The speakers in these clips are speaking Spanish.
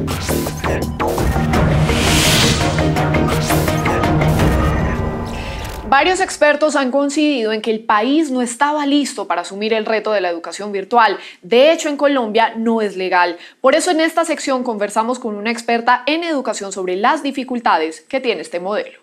Varios expertos han coincidido en que el país no estaba listo para asumir el reto de la educación virtual. De hecho, en Colombia no es legal. Por eso en esta sección conversamos con una experta en educación sobre las dificultades que tiene este modelo.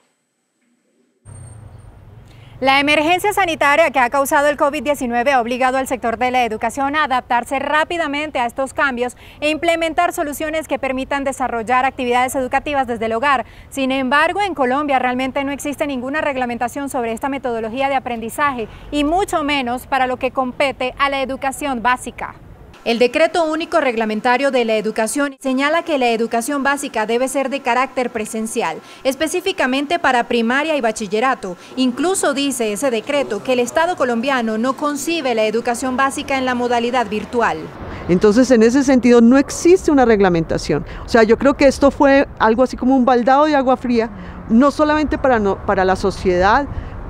La emergencia sanitaria que ha causado el COVID-19 ha obligado al sector de la educación a adaptarse rápidamente a estos cambios e implementar soluciones que permitan desarrollar actividades educativas desde el hogar. Sin embargo, en Colombia realmente no existe ninguna reglamentación sobre esta metodología de aprendizaje y mucho menos para lo que compete a la educación básica. El Decreto Único Reglamentario de la Educación señala que la educación básica debe ser de carácter presencial, específicamente para primaria y bachillerato. Incluso dice ese decreto que el Estado colombiano no concibe la educación básica en la modalidad virtual. Entonces, en ese sentido, no existe una reglamentación. O sea, yo creo que esto fue algo así como un baldado de agua fría, no solamente para la sociedad,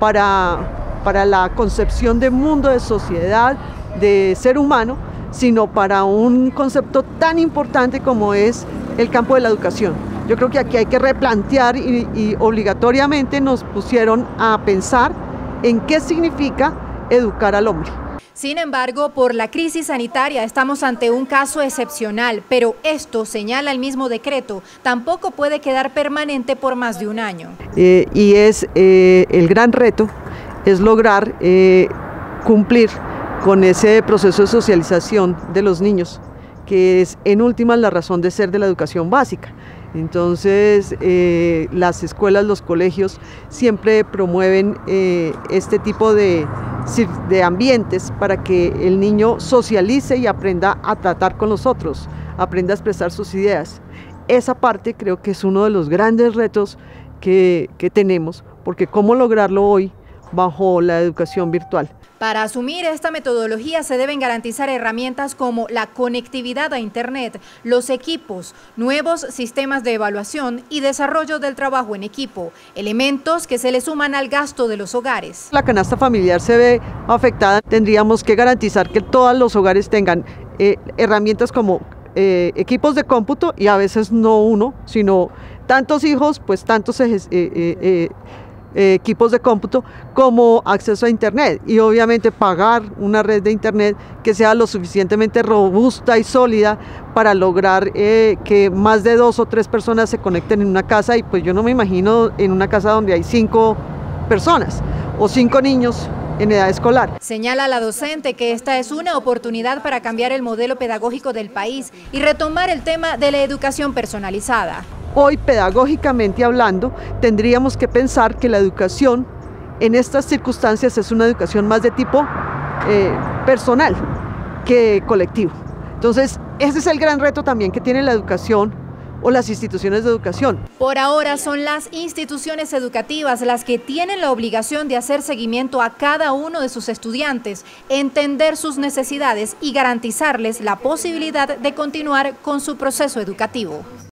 para la concepción de mundo, de sociedad, de ser humano, sino para un concepto tan importante como es el campo de la educación. Yo creo que aquí hay que replantear y obligatoriamente nos pusieron a pensar en qué significa educar al hombre. Sin embargo, por la crisis sanitaria estamos ante un caso excepcional, pero esto, señala el mismo decreto, tampoco puede quedar permanente por más de un año. Y es el gran reto es lograr cumplir con ese proceso de socialización de los niños, que es en últimas la razón de ser de la educación básica. Entonces, las escuelas, los colegios siempre promueven este tipo de ambientes para que el niño socialice y aprenda a tratar con los otros, aprenda a expresar sus ideas. Esa parte creo que es uno de los grandes retos que tenemos, porque cómo lograrlo hoy bajo la educación virtual. Para asumir esta metodología se deben garantizar herramientas como la conectividad a Internet, los equipos, nuevos sistemas de evaluación y desarrollo del trabajo en equipo, elementos que se le suman al gasto de los hogares. La canasta familiar se ve afectada, tendríamos que garantizar que todos los hogares tengan herramientas como equipos de cómputo, y a veces no uno, sino tantos hijos, pues tantos equipos de cómputo, como acceso a Internet, y obviamente pagar una red de Internet que sea lo suficientemente robusta y sólida para lograr que más de 2 o 3 personas se conecten en una casa. Y pues yo no me imagino en una casa donde hay 5 personas o 5 niños en edad escolar. Señala la docente que esta es una oportunidad para cambiar el modelo pedagógico del país y retomar el tema de la educación personalizada. Hoy, pedagógicamente hablando, tendríamos que pensar que la educación en estas circunstancias es una educación más de tipo personal que colectivo. Entonces, ese es el gran reto también que tiene la educación o las instituciones de educación. Por ahora son las instituciones educativas las que tienen la obligación de hacer seguimiento a cada uno de sus estudiantes, entender sus necesidades y garantizarles la posibilidad de continuar con su proceso educativo.